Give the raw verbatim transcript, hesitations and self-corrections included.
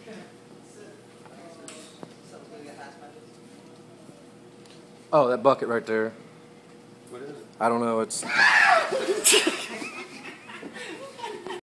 Oh, that bucket right there. What is it? I don't know. It's.